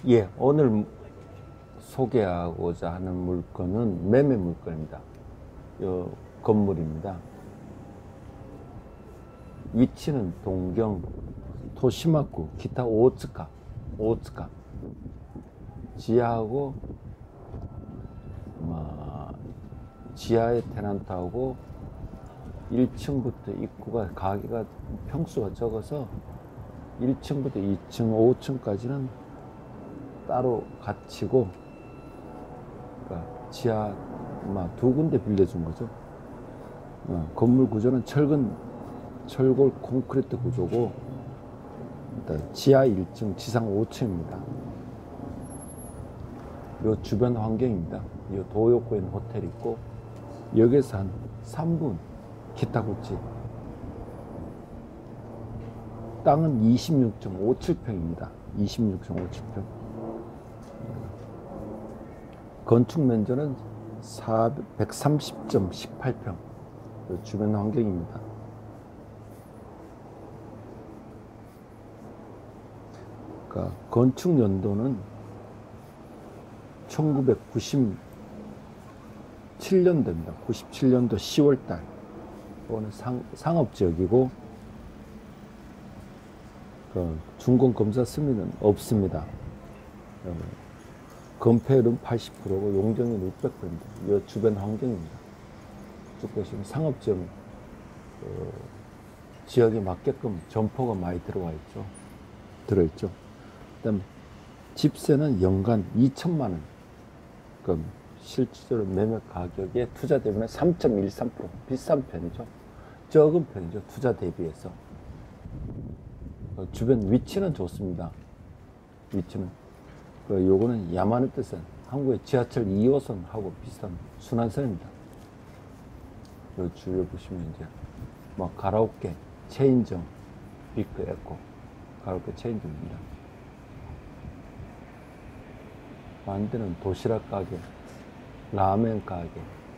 예, 오늘 소개하고자 하는 물건은 매매 물건입니다. 이 건물입니다. 위치는 동경 토시마구 기타 오츠카 지하하고 지하에 테넌트하고 1층부터 입구가 가게가 평수가 적어서 1층부터 2층, 5층까지는 따로 갇히고, 그러니까 지하 두 군데 빌려준 거죠. 건물 구조는 철골 콘크리트 구조고, 일단 지하 1층, 지상 5층입니다. 요 주변 환경입니다. 요 도요코에 있는 호텔이 있고, 여기서 한 3분 기타구치. 땅은 26.57평입니다. 26.57평. 건축 면적은 130.18평. 주변 환경입니다. 그러니까 건축 연도는 1997년도입니다. 97년도 10월달. 이거는 상업지역이고, 준공검사 승인은 없습니다. 건폐율은 80%고 용적률 600%입니다. 이 주변 환경입니다. 쭉 보시면 상업지역 지역에 맞게끔 점포가 많이 들어있죠. 그다음 집세는 연간 2천만 원. 그럼 실질적으로 매매 가격의 투자 대비는 3.13%. 비싼 편이죠. 적은 편이죠. 투자 대비해서. 주변 위치는 좋습니다. 위치는. 요거는 야마노테선, 한국의 지하철 2호선하고 비슷한 순환선입니다. 요 주위에 보시면 이제 가라오케, 체인점, 빅 에코, 가라오케 체인점입니다. 만드는 도시락 가게, 라멘 가게.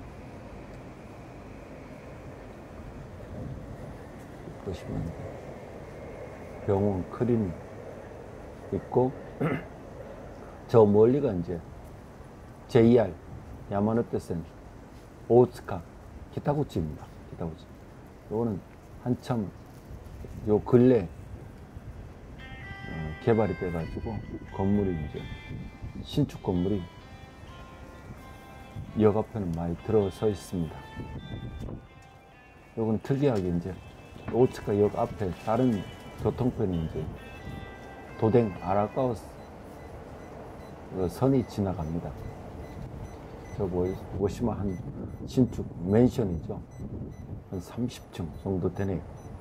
보시면 병원, 클리닉 있고, 저 멀리가 이제 JR, 야마노테센, 오츠카, 기타구치입니다. 기타구치. 요거는 한참 요 근래 개발이 돼가지고 건물이 이제 신축 건물이 역 앞에는 많이 들어서 있습니다. 요건 특이하게 이제 오츠카 역 앞에 다른 교통편이 이제 도댕 아라카와스 선이 지나갑니다. 저 보시면 한 신축 맨션이죠. 한 30층 정도 되네요.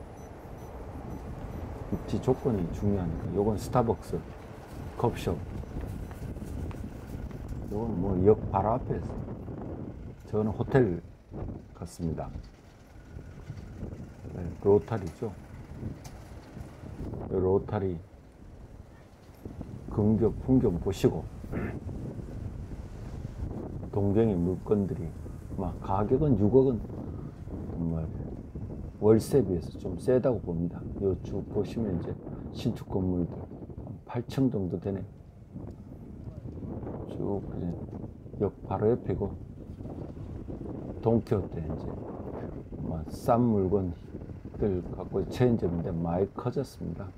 입지 조건이 중요하니까. 요건 스타벅스, 컵숍. 요건 역 바로 앞에서. 저는 호텔 같습니다. 네, 로타리죠. 로타리 풍경 보시고, 동경의 물건들이 가격은 6억은 정말 월세 비해서 좀 세다고 봅니다. 요 쭉 보시면 이제 신축 건물들 8층 정도 되네. 쭉 역 바로 옆이고, 동키호테 이제 싼 물건들 갖고 체인점인데 많이 커졌습니다.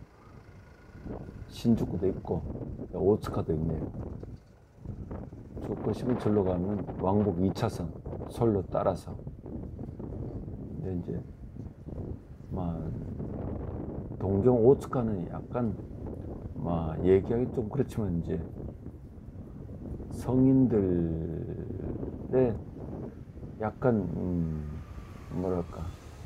신주쿠도 있고 오츠카도 있네요. 쭉 보시면 절로 가면 왕복 2차선 솔로 따라서. 근데 이제 동경 오츠카는 약간 얘기하기 좀 그렇지만 이제 성인들의 약간 뭐랄까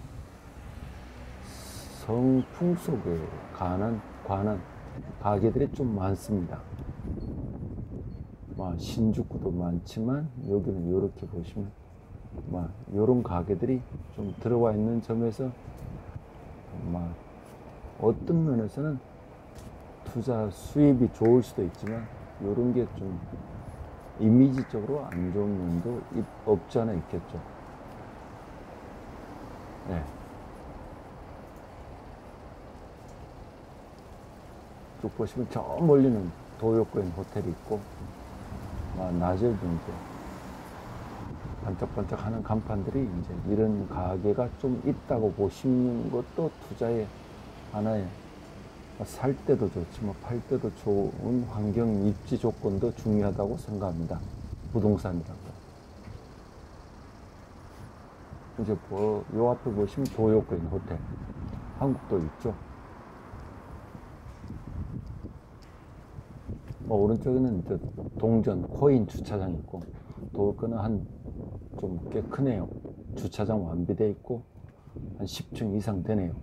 성풍 속에 관한 가게들이 좀 많습니다. 신주쿠도 많지만 여기는 이렇게 보시면 요런 가게들이 좀 들어와 있는 점에서 어떤 면에서는 투자 수입이 좋을 수도 있지만 요런 게 좀 이미지적으로 안 좋은 면도 없지 않아 있겠죠. 네. 쭉 보시면 저 멀리는 도요코인 호텔이 있고, 낮에도 이제 반짝반짝하는 간판들이 이제 이런 가게가 좀 있다고 보시는 것도 투자의 하나의, 살 때도 좋지만 팔 때도 좋은 환경 입지 조건도 중요하다고 생각합니다. 부동산이라고. 이제 요 앞에 보시면 도요코인 호텔, 한국도 있죠. 오른쪽에는 이제 동전 코인 주차장이 있고, 도요코는 좀 꽤 크네요. 주차장 완비되어 있고 한 10층 이상 되네요.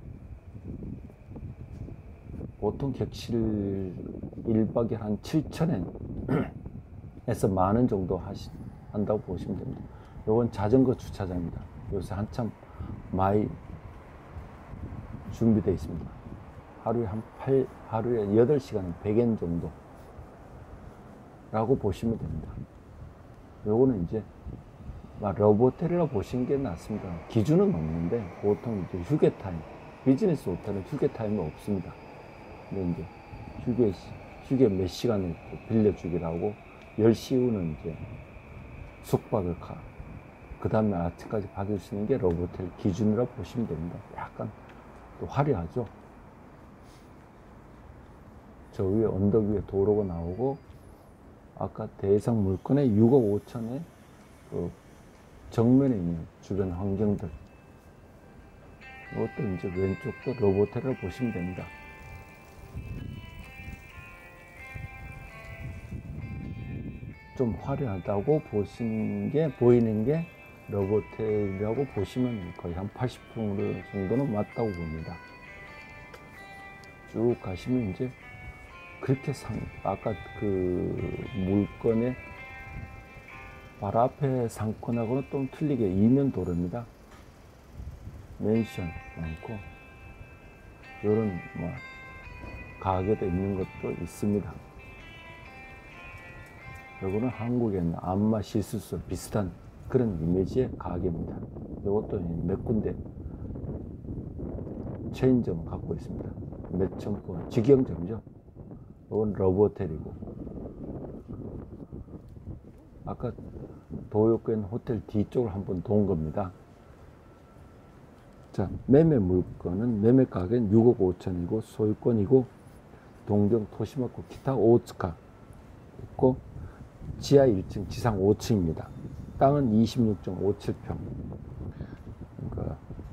보통 객실 1박에 한 7,000엔에서 10,000원 정도 한다고 보시면 됩니다. 요건 자전거 주차장입니다. 요새 한참 많이 준비되어 있습니다. 하루에 8시간은 100엔 정도 라고 보시면 됩니다. 요거는 이제 러브호텔이라고 보시는 게 낫습니다. 기준은 없는데 보통 이제 휴게 타임, 비즈니스 호텔은 휴게 타임이 없습니다. 근데 이제 휴게 몇 시간을 빌려주기로 하고 10시 이후는 이제 숙박을 그 다음에 아침까지 받을 수 있는 게 러브호텔 기준이라고 보시면 됩니다. 약간 또 화려하죠. 저 위에 언덕 위에 도로가 나오고, 아까 대상 물건의 6억 5천에 그 정면에 있는 주변 환경들, 이것도 이제 왼쪽도 러브호텔을 보시면 됩니다. 좀 화려하다고 보이는 게 러브호텔이라고 보시면 거의 한 80% 정도는 맞다고 봅니다. 쭉 가시면 이제 그렇게 아까 그 물건의 바로 앞에 상권하고는 좀 틀리게 이면 도로입니다. 맨션 많고, 이런 가게도 있는 것도 있습니다. 요거는 한국에 있는 안마 시술소 비슷한 그런 이미지의 가게입니다. 이것도 몇 군데 체인점을 갖고 있습니다. 몇 점포, 직영점이죠. 이건 러브호텔이고, 아까 도요코인 호텔 뒤쪽을 한번 돈 겁니다. 자, 매매 물건은, 매매 가격은 6억 5천이고 소유권이고, 동경 토시마코 기타 오츠카 있고, 지하 1층, 지상 5층입니다. 땅은 26.57평. 그러니까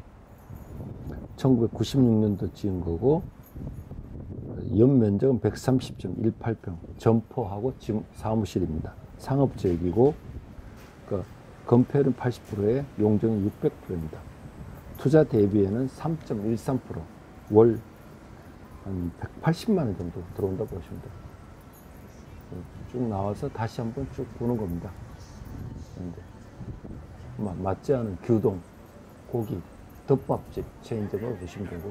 1996년도 지은 거고, 연면적은 130.18평, 점포하고 지금 사무실입니다. 상업지역이고, 그러니까 건폐율은 80%에 용적은 600%입니다. 투자 대비에는 3.13%, 월 한 180만 원 정도 들어온다고 보시면 돼요. 쭉 나와서 다시 한번 쭉 보는 겁니다. 맞지 않은 규동, 고기, 덮밥집 체인점을 보시면 되고,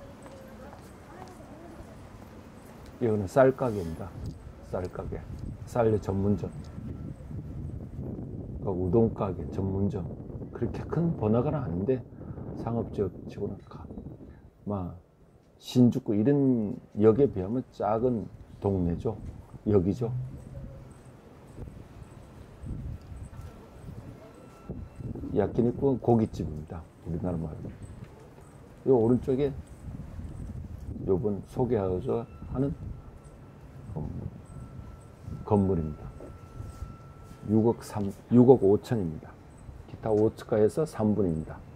이거는 쌀가게입니다. 쌀가게, 쌀 전문점, 우동가게 전문점. 그렇게 큰 번화가는 아닌데 상업지역 치고는 신주쿠 이런 역에 비하면 작은 동네죠. 역이죠. 야끼니쿠는 고깃집입니다. 우리나라 말로. 이 오른쪽에 요번 소개하고자 하는 건물입니다. 6억 5천입니다. 기타 오츠카에서 3분입니다.